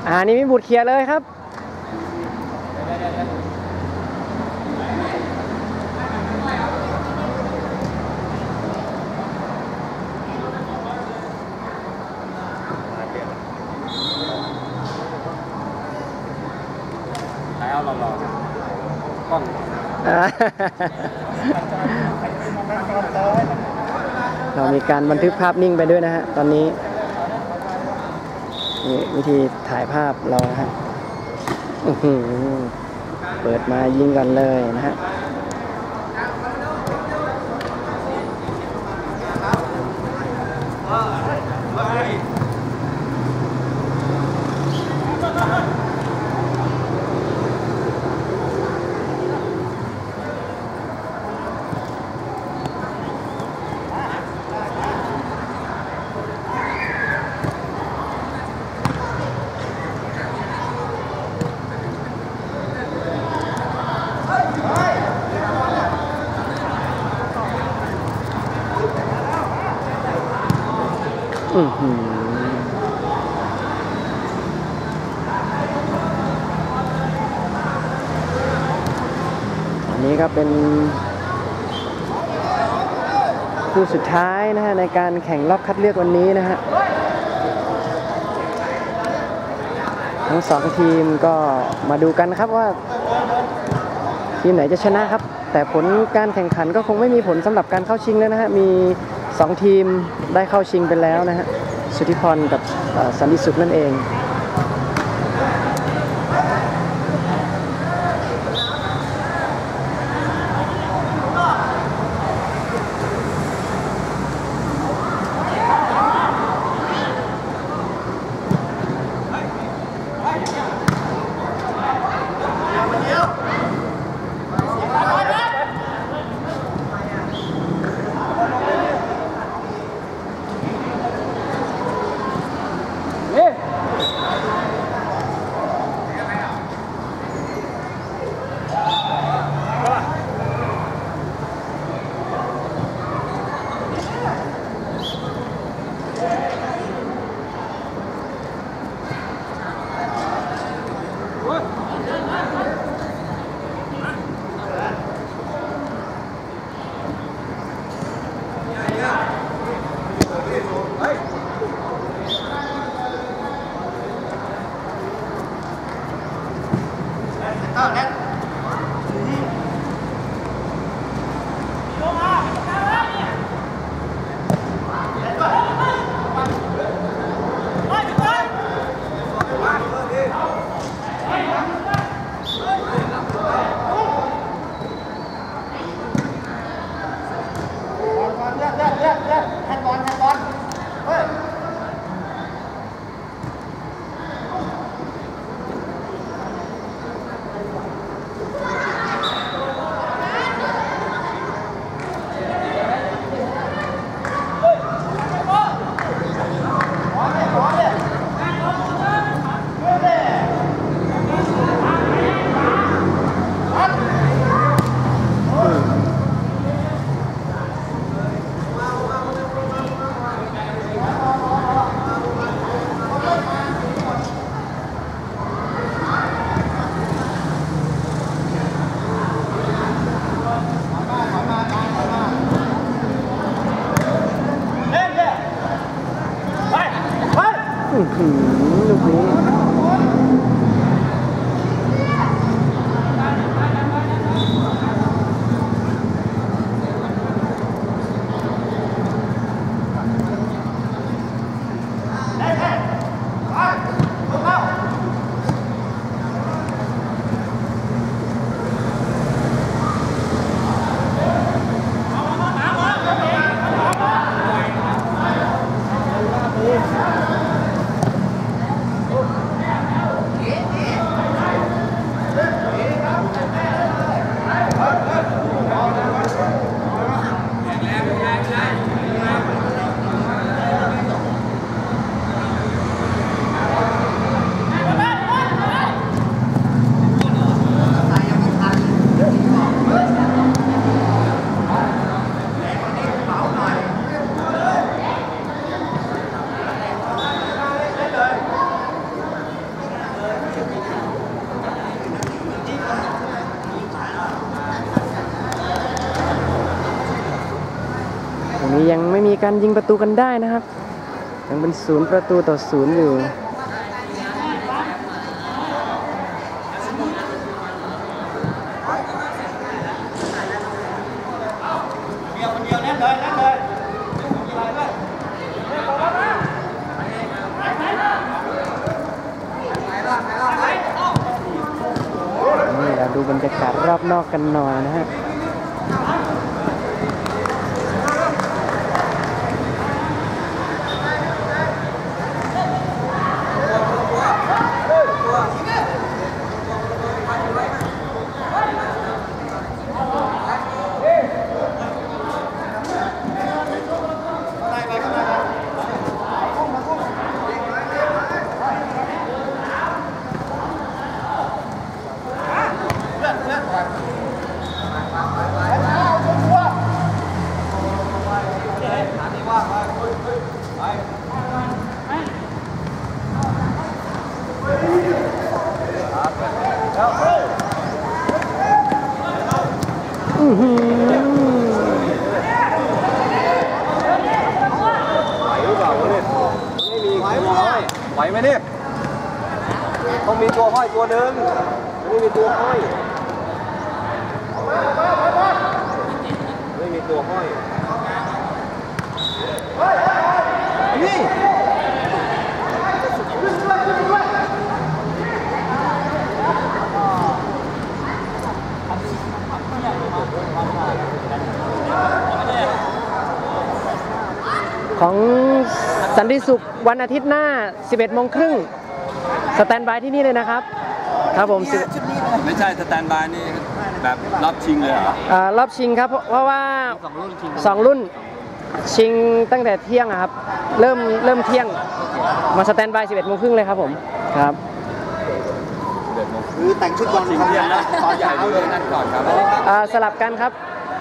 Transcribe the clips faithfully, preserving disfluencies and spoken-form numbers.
อ่านี่มีบุตรเคลียร์เลยครับแล้วเรารอกล้องเรามีการบันทึกภาพนิ่งไปด้วยนะฮะตอนนี้นี่วิธีถ่ายภาพเรานะฮะเปิดมายิงกันเลยนะฮะอือหืออันนี้ก็เป็นคู่สุดท้ายนะฮะในการแข่งรอบคัดเลือกวันนี้นะฮะทั้งสองทีมก็มาดูกันครับว่าทีมไหนจะชนะครับแต่ผลการแข่งขันก็คงไม่มีผลสำหรับการเข้าชิงแล้วนะฮะมีสองทีมได้เข้าชิงไปแล้วนะฮะสุทธิพรกับสันติสุขนั่นเองลูกนี้การยิงประตูกันได้นะครับยังเป็นศูนย์ประตูต่อศูนย์อยู่นี่เราดูบรรยากาศรอบนอกกันหน่อยนะฮะอือหือไหวไหมเนี่ยต้องมีตัวห้อยตัวหนึ่งไม่มีตัวห้อยไม่มีตัวห้อยนี่ของสันติสุขวันอาทิตย์หน้า สิบเอ็ดโมงครึ่งสแตนบายที่นี่เลยนะครับครับผมไม่ใช่สแตนบายนี่แบบรอบชิงเลยเหรออ่ารอบชิงครับเพราะว่าสองรุ่นชิงตั้งแต่เที่ยงครับเริ่มเริ่มเที่ยงมาสแตนบาย สิบเอ็ดโมงครึ่งเลยครับผมครับคือแต่งชุดบอลทำยังไงตอนใหญ่ด้วยนั่นก่อนครับสลับกันครับ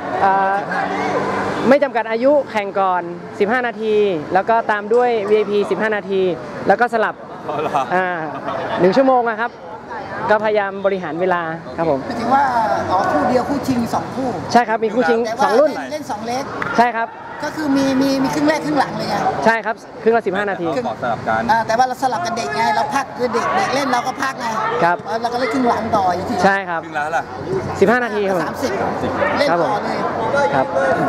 ไม่จำกัดอายุแข่งก่อนสิบห้านาทีแล้วก็ตามด้วย วี ไอ พี สิบห้านาทีแล้วก็สลับอ่าหนึ่งชั่วโมงนะครับก็พยายามบริหารเวลาครับผมหมายถึงว่าอ๋อคู่เดียวคู่ชิงสองคู่ใช่ครับมีคู่ชิงสองรุ่นเล่นสองเล็กใช่ครับก็คือมีมีมีครึ่งแรกครึ่งหลังเลยไงใช่ครับครึ่งละสิบห้านาทีสลับกันแต่ว่าเราสลับกันเด็กไงเราพักคือเด็กเด็กเล่นเราก็พักไงครับเราก็เล่นครึ่งหลังต่ออีกทีใช่ครับครึ่งหลังล่ะสิบห้านาทีครับสามสิบเล่นต่อเลยครับ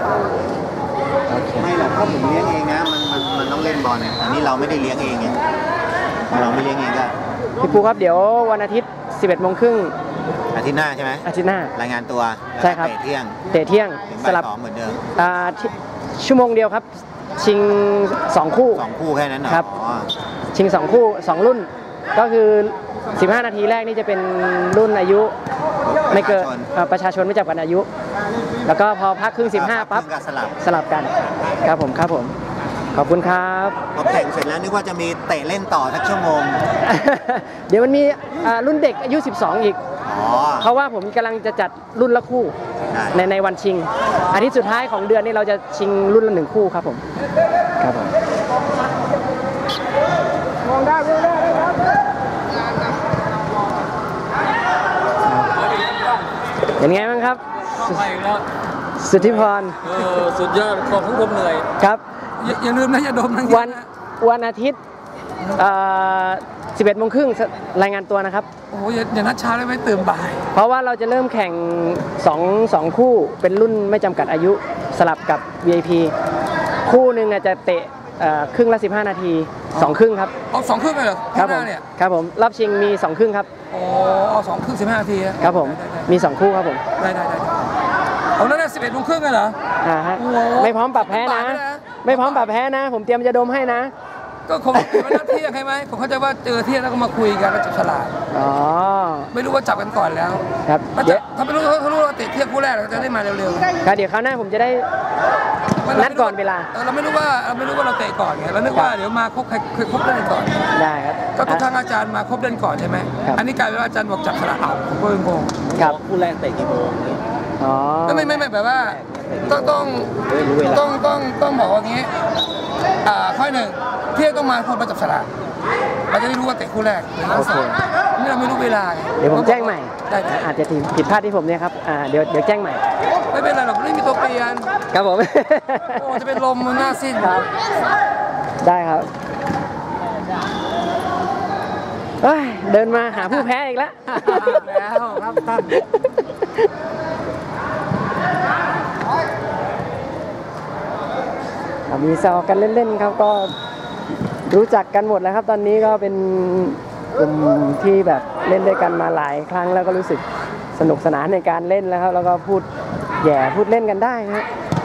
ไม่หรอกถ้าผมเลี้ยงเองนะมันมันมันต้องเล่นบอลเนี่ยอันนี้เราไม่ได้เลี้ยงเองไงเราไม่เลี้ยงเองก็พี่ปูครับเดี๋ยววันอาทิตย์ สิบเอ็ดโมงครึ่งอาทิตย์หน้าใช่ไหมอาทิตย์หน้ารายงานตัวใช่ครับเตะเที่ยงเตะเที่ยงสลับเหมือนเดิมอ่าชั่วโมงเดียวครับชิงสองคู่สองคู่แค่นั้นเหรอครับชิงสองคู่สองรุ่นก็คือสิบห้านาทีแรกนี่จะเป็นรุ่นอายุไม่เกินประชาชนไม่จำกัดอายุแล้วก็พอพักครึ่งสิบห้าปั๊บสลับสลับกันครับผมครับผมขอบคุณครับพอแข่งเสร็จแล้วนึกว่าจะมีเตะเล่นต่อสักชั่วโมงเดี๋ยวมันมีรุ่นเด็กอายุสิบสองอีกเพราะว่าผมกำลังจะจัดรุ่นละคู่ในในวันชิงอาทิตย์สุดท้ายของเดือนนี้เราจะชิงรุ่นละหนึ่งคู่ครับผมครับผมมองได้มองได้ครับเป็นไงบ้างครับสุทธิพรสุดยอดขอบคุณผมเหนื่อยครับอย่าลืมนะอย่าดมนะวันวันอาทิตย์สิบเอ็ดโมงครึ่งรายงานตัวนะครับโอ้ยอย่านัดช้าเลยไม่ตื่นบ่ายเพราะว่าเราจะเริ่มแข่งสอง สองคู่เป็นรุ่นไม่จำกัดอายุสลับกับ วี ไอ พี คู่หนึ่งจะเตะครึ่งละสิบห้านาทีสองครึ่งครับเอาสองครึ่งเลยเหรอครับผมครับผมรอบชิงมีสองครึ่งครับอ๋อเอาสองครึ่งสิบห้านาทีครับผมมีสองคู่ครับผมได้ได้ได้เอานั่นน่ะสิบเอ็ดโมงครึ่งเหรออ่าฮะไม่พร้อมปรับแพ้นะไม่พร้อมปรับแพ้นะผมเตรียมจะดมให้นะก็คงเป็นนัดเที่ยงใช่ไหมผมเข้าใจว่าเจอเที่ยงแล้วก็มาคุยกันแล้วจับฉลากอ๋อไม่รู้ว่าจับกันก่อนแล้วครับถ้าไม่รู้เขารู้ว่าติดเที่ยงคู่แรกเราจะได้มาเร็วๆครับเดี๋ยวคราวหน้าผมจะได้นัดก่อนเวลาเราไม่รู้ว่าเราไม่รู้ว่าเราเตะก่อนไงเรานึกว่าเดี๋ยวมาครบใครครบเล่นก่อนได้ครับก็ทุกครั้งอาจารย์มาครบเล่นก่อนใช่ไหมอันนี้กลายเป็นว่าอาจารย์บอกจับฉลากเอาผมก็งงครับคู่แรกเตะกี่โมงอ๋อไม่ไม่ไม่แบบว่าต้องต้องต้องต้องต้องบอกว่างี้อ่าข้อหนึ่งเที่ยงต้องมาคนมาจับฉลากเราจะได้รู้ว่าเตะคู่แรกหรือนัดสองนี่เราไม่รู้เวลาเดี๋ยวผมแจ้งใหม่ได้อาจจะผิดพลาดที่ผมเนี่ยครับอ่าเดี๋ยวเดี๋ยวแจ้งใหม่ไม่เป็นไรหรอกไม่มีตัวเปลี่ยนครับผมโอ้จะเป็นลมมันหน้าสิ้นครับ ได้ครับเฮ้ยเดินมาหาผู้แพ้อีกแล้วแล้วครับท่านมีแซวกันเล่นๆครับก็รู้จักกันหมดแล้วครับ ตอนนี้ก็เป็นกลุ่มที่แบบเล่นด้วยกันมาหลายครั้งแล้วก็รู้สึกสนุกสนานในการเล่นแล้วครับแล้วก็พูดแย่พูดเล่นกันได้นะ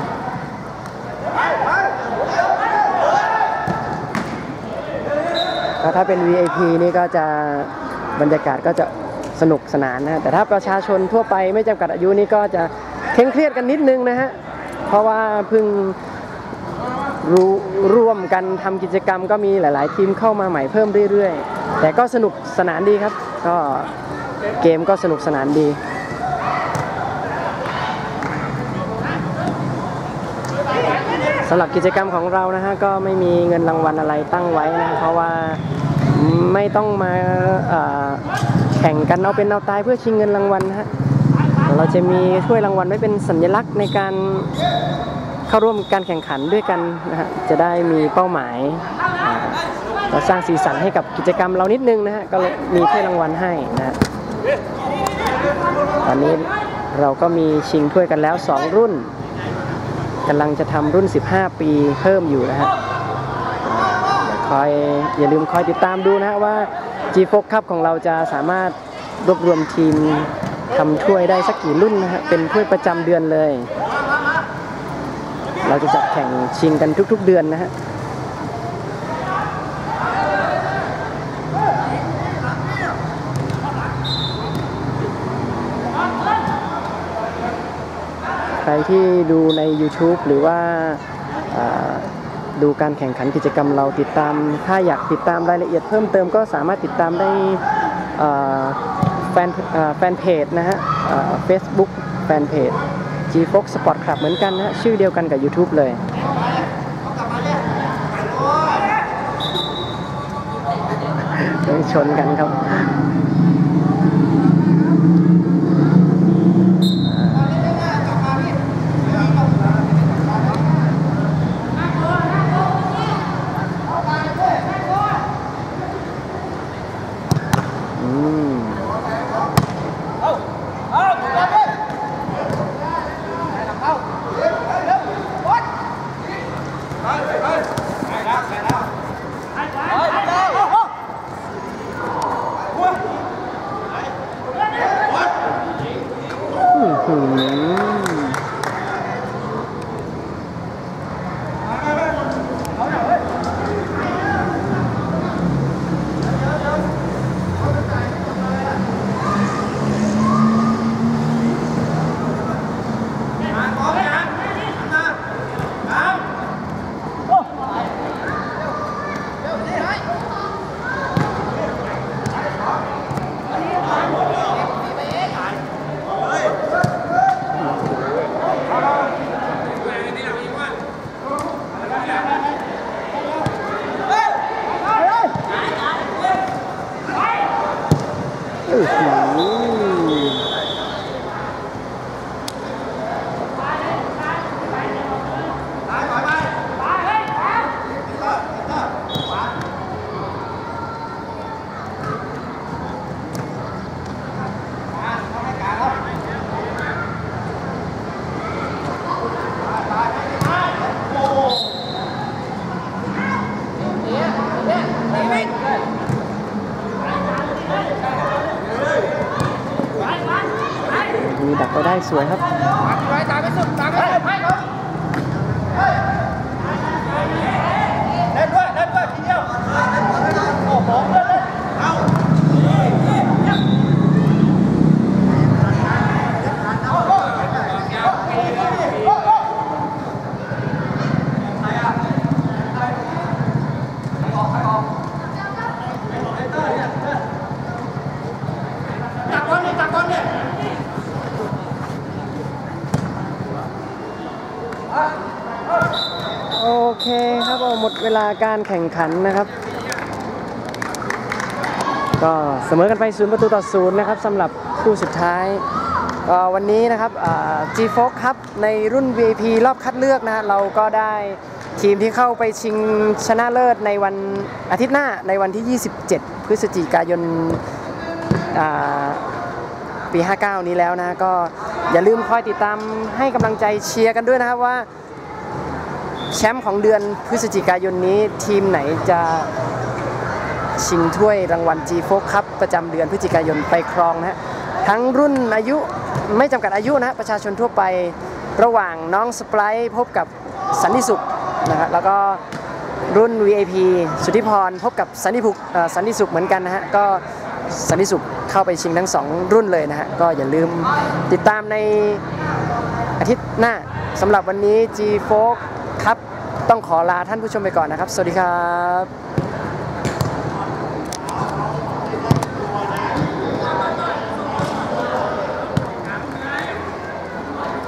ก็ถ้าเป็น วี ไอ พี นี่ก็จะบรรยากาศก็จะสนุกสนานนะแต่ถ้าประชาชนทั่วไปไม่จำกัดอายุนี่ก็จะเคร่งเครียดกันนิดนึงนะฮะเพราะว่าเพิ่งรู้ร่วมกันทำกิจกรรมก็มีหลาย ๆ ทีมเข้ามาใหม่เพิ่มเรื่อย ๆ แต่ก็สนุกสนานดีครับก็เกมก็สนุกสนานดีสำหรับกิจกรรมของเรานะฮะก็ไม่มีเงินรางวัลอะไรตั้งไว้นะเพราะว่าไม่ต้องมาแข่งกันเอาเป็นเอาตายเพื่อชิงเงินรางวัลนะฮะเราจะมีถ้วยรางวัลไว้เป็นสัญลักษณ์ในการเข้าร่วมการแข่งขันด้วยกันนะฮะจะได้มีเป้าหมายเราสร้างสีสันให้กับกิจกรรมเรานิดนึงนะฮะก็มีถ้วยรางวัลให้นะตอนนี้เราก็มีชิงถ้วยกันแล้วสองรุ่นกำลังจะทำรุ่นสิบห้าปีเพิ่มอยู่นะฮะคอยอย่าลืมคอยติดตามดูนะฮะว่า จี โฟร์ Cup ของเราจะสามารถรวบรวมทีมทำถ้วยได้สักกี่รุ่นนะฮะเป็นถ้วยประจำเดือนเลยเราจะจัดแข่งชิงกันทุกๆเดือนนะฮะใครที่ดูใน YouTube หรือว่าดูการแข่งขันกิจกรรมเราติดตามถ้าอยากติดตามรายละเอียดเพิ่มเติมก็สามารถติดตามได้แฟนแฟนเพจนะฮะ Facebook แฟนเพจ จี โฟร์ Sport Club เหมือนกันนะฮะชื่อเดียวกันกับ YouTube เลยชนกันครับมีดักไปได้สวยครับตามไปสุดตามไปสุดให้ครับเล่นด้วยเล่นด้วยทีเดียวโอ้โหเล่นเลยเอาจับบอลนี่จับบอลนี่โอเคครับหมดเวลาการแข่งขันนะครับก็เสมอกันไปศูนย์ประตูต่อศูนย์นะครับสำหรับคู่สุดท้ายก็วันนี้นะครับ จี โฟร์ ครับในรุ่น วี ไอ พี รอบคัดเลือกนะฮะเราก็ได้ทีมที่เข้าไปชิงชนะเลิศในวันอาทิตย์หน้าในวันที่ ยี่สิบเจ็ด พฤศจิกายนปีห้าเก้านี้แล้วนะก็อย่าลืมคอยติดตามให้กำลังใจเชียร์กันด้วยนะครับว่าแชมป์ของเดือนพฤศจิกายนนี้ทีมไหนจะชิงถ้วยรางวัล จี โฟร์ ครับประจำเดือนพฤศจิกายนไปครองนะฮะทั้งรุ่นอายุไม่จำกัดอายุนะประชาชนทั่วไประหว่างน้องสไปร์พบกับสันติสุขนะฮะแล้วก็รุ่น วี ไอ พี สุทธิพรพบกับสันติภูกสันติสุขเหมือนกันนะฮะก็สันติสุขเข้าไปชิงทั้งสองรุ่นเลยนะฮะก็อย่าลืมติดตามในอาทิตย์หน้าสำหรับวันนี้ จี โฟร์ ครับต้องขอลาท่านผู้ชมไปก่อนนะครับสวัสดีครับ